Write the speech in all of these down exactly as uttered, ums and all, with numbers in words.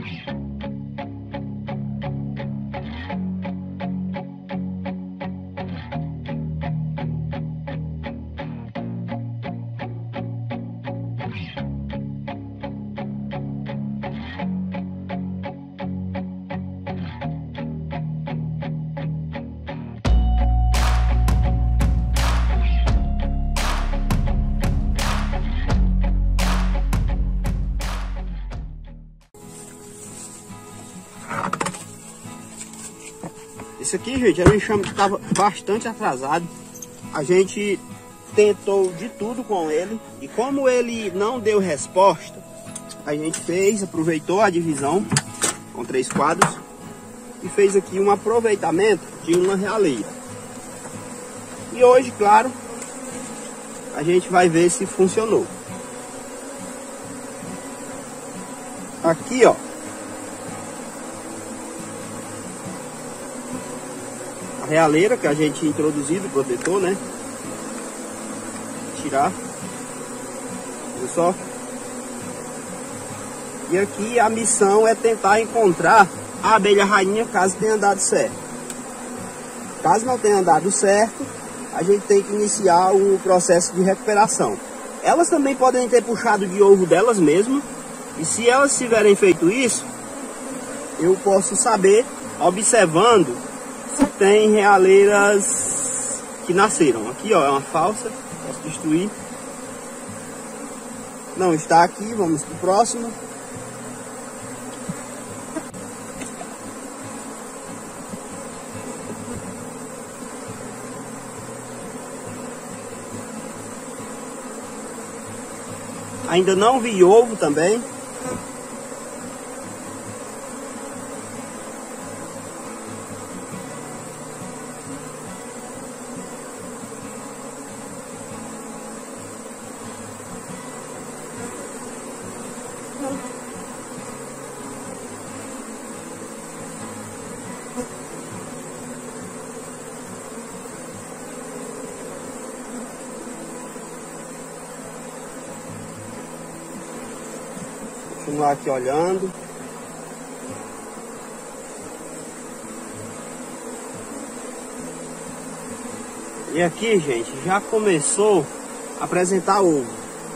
Isso aqui, gente, era um enxame que estava bastante atrasado. A gente tentou de tudo com ele e como ele não deu resposta, a gente fez, aproveitou a divisão com três quadros e fez aqui um aproveitamento de uma realeira. E hoje, claro, a gente vai ver se funcionou. Aqui, ó, a realeira que a gente introduziu do protetor, né? Tirar, viu só? E aqui a missão é tentar encontrar a abelha rainha caso tenha dado certo. Caso não tenha dado certo, a gente tem que iniciar o processo de recuperação. Elas também podem ter puxado de ovo delas mesmas, e se elas tiverem feito isso, eu posso saber, observando, se tem realeiras que nasceram. Aqui, ó, é uma falsa, posso destruir. Não está aqui, vamos para o próximo. Ainda não vi ovo também. Continuar aqui olhando. E aqui, gente, já começou a apresentar ovo.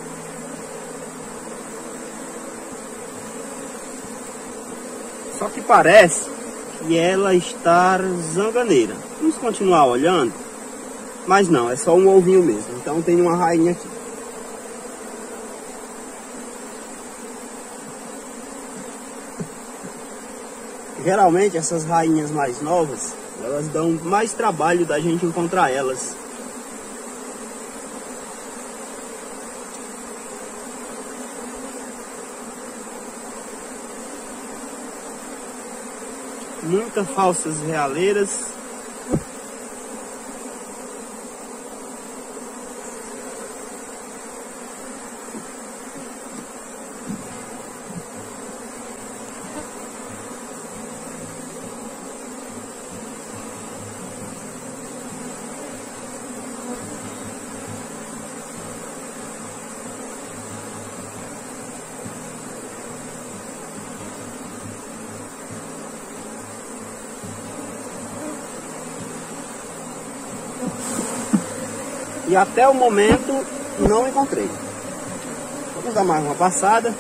Só que parece que ela está zanganeira. Vamos continuar olhando. Mas não, é só um ovinho mesmo. Então tem uma rainha aqui. Geralmente essas rainhas mais novas, elas dão mais trabalho da gente encontrar elas. Muitas falsas realeiras. E até o momento não encontrei. Vamos dar mais uma passada.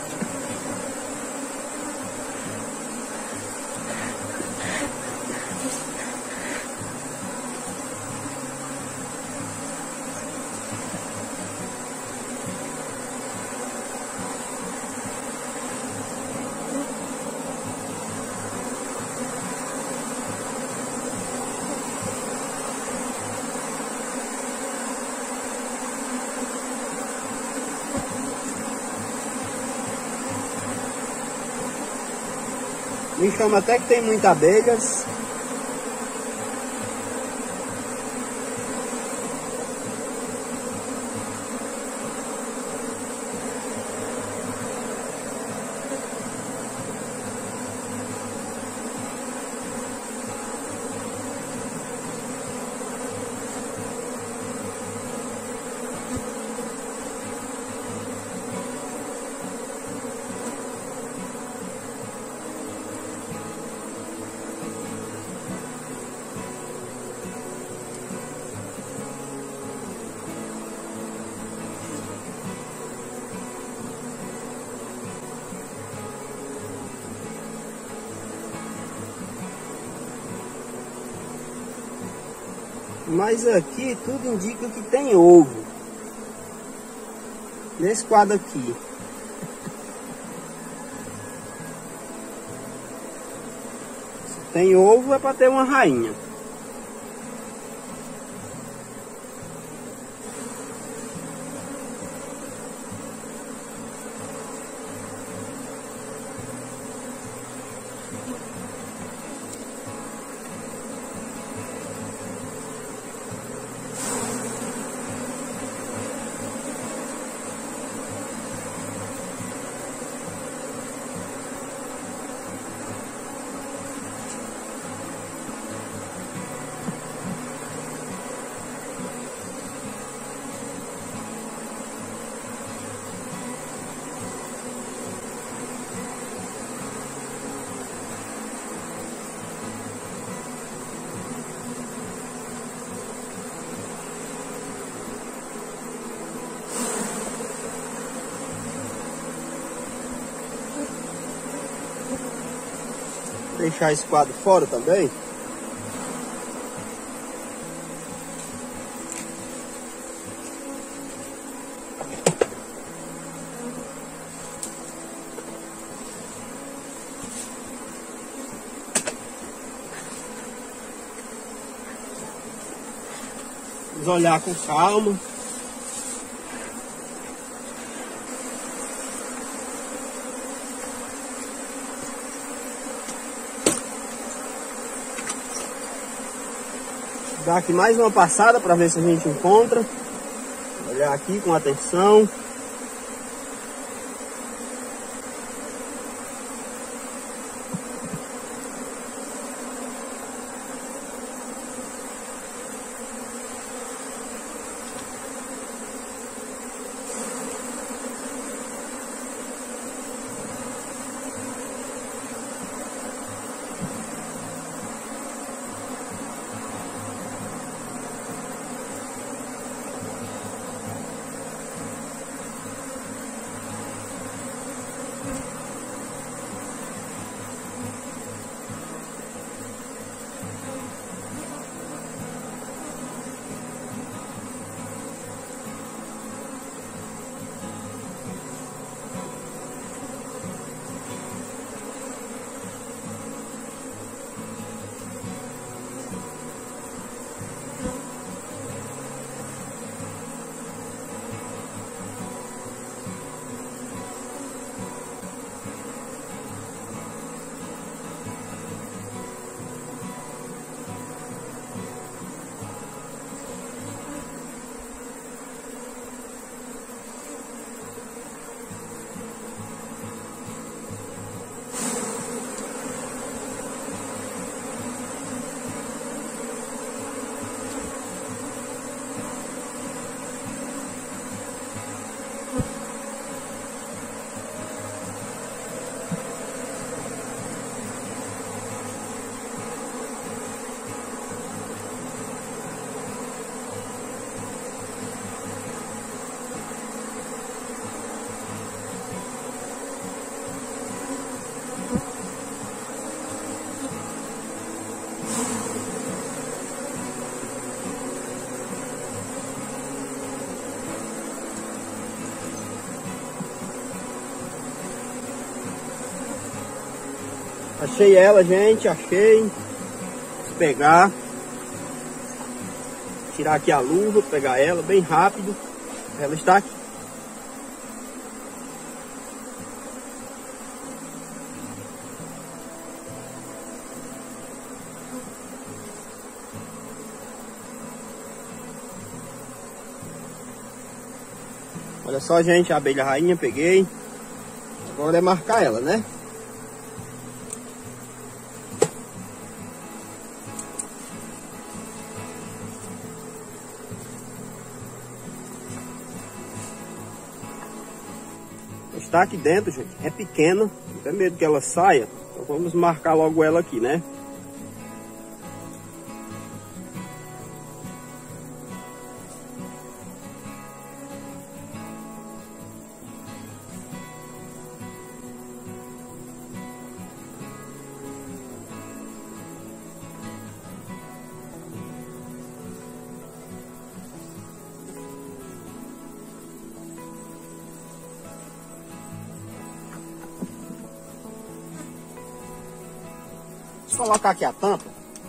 Me chama até que tem muitas abelhas. Mas aqui tudo indica que tem ovo. Nesse quadro aqui. Se tem ovo é para ter uma rainha. Deixar esse quadro fora também. Vamos olhar com calma. Dar aqui mais uma passada para ver se a gente encontra. Olhar aqui com atenção. Achei ela, gente, achei. Vou pegar. Tirar aqui a luva, pegar ela bem rápido. Ela está aqui. Olha só, gente, a abelha rainha, peguei. Agora é marcar ela, né? Está aqui dentro, gente, é pequena, não tem medo que ela saia, então vamos marcar logo ela aqui, né? colocar aqui a tampa.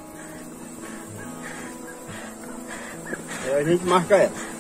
Aí a gente marca ela.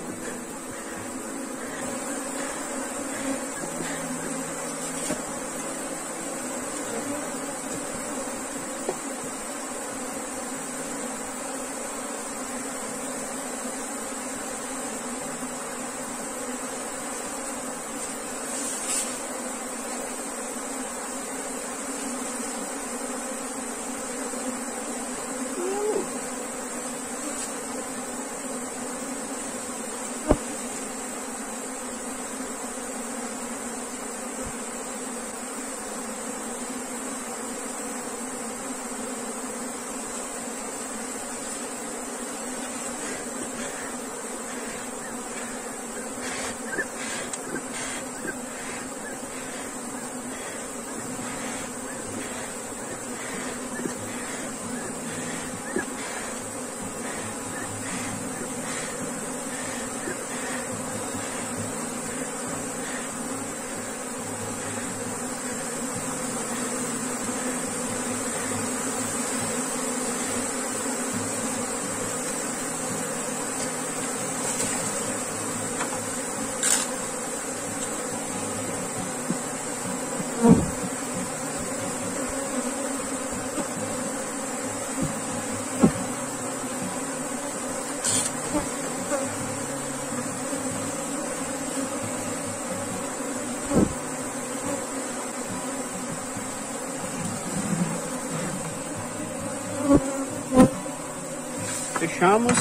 Fechamos.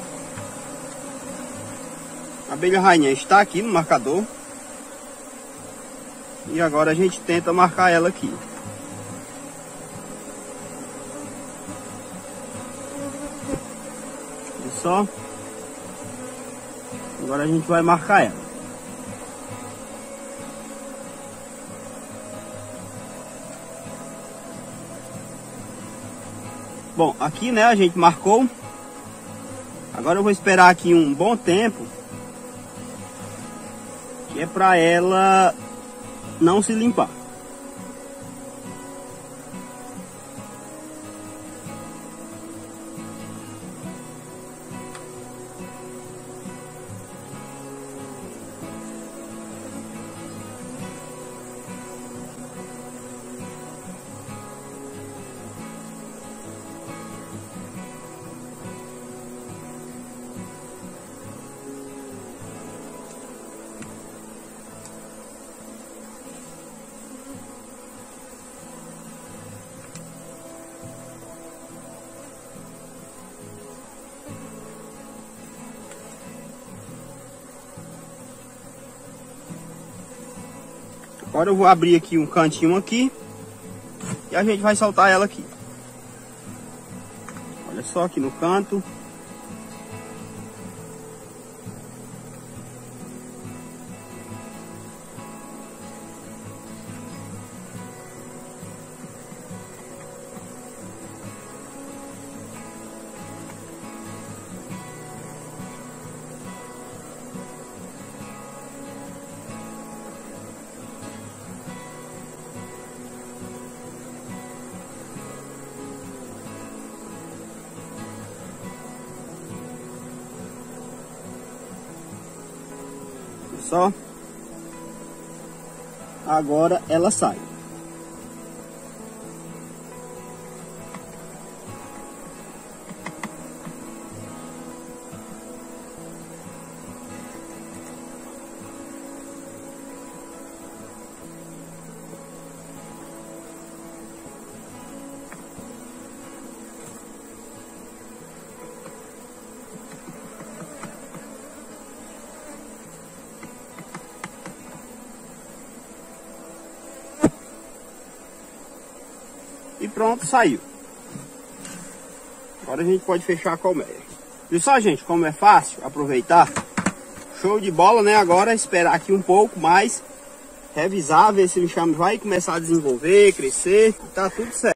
A abelha rainha está aqui no marcador. E agora a gente tenta marcar ela aqui. Olha só. Agora a gente vai marcar ela. Bom, aqui, né, a gente marcou. Agora eu vou esperar aqui um bom tempo, que é para ela não se limpar. Agora eu vou abrir aqui um cantinho aqui e a gente vai soltar ela aqui. Olha só aqui no canto. Só agora ela sai. E pronto, saiu. Agora a gente pode fechar a colmeia. Viu só, gente, como é fácil aproveitar? Show de bola, né? Agora é esperar aqui um pouco mais, revisar, ver se o enxame vai começar a desenvolver, crescer, tá tudo certo.